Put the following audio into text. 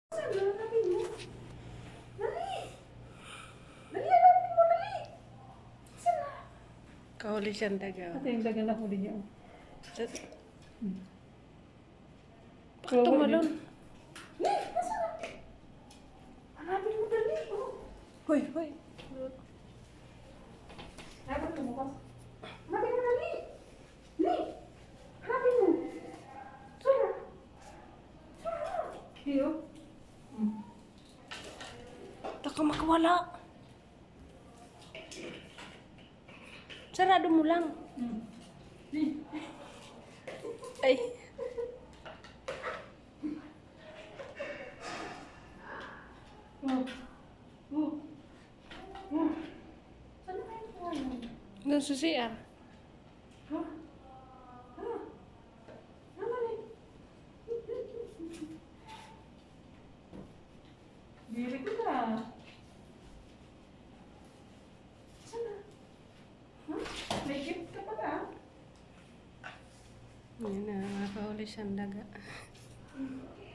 Saan? Hanapin mo. Dali! Dali, hanapin mo, dali! Saan na? Kahuli siyang daga. Ito yung daga na huli niya. Bakit tumalon? Dali! Nasaan na? Hanapin mo, dali! Oh. Hoy, hoy. Ay, ba't tumukas? Hanapin mo, dali! Dali! Hanapin mo! Saan na? Saan na? Iyo? Baka makawala. Sarado mo lang. Ay. Oh. Oh. Oh. Saan na kayo nakuha? Doon sa CR. Ha? Ha? Naman eh. Diri ko na. Saan na? Ha? May gift ka pa ka? Yan na, nakahuli siyang daga.